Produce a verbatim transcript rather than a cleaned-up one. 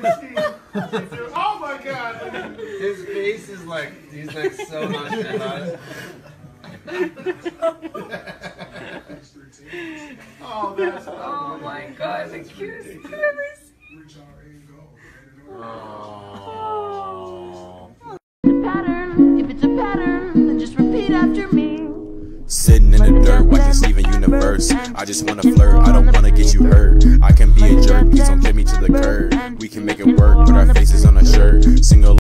Oh my god! His face is like, he's like so nonchalant. Oh, that's Oh my god, the cutest thing I've ever seen. Oh. Pattern, if it's a pattern, then just repeat after me. Sitting in the dirt, watching Steven Universe. I just wanna flirt, I don't wanna get you hurt. I can be a jerk, please don't get me to the curb. We can make it work, put our faces on a shirt. Single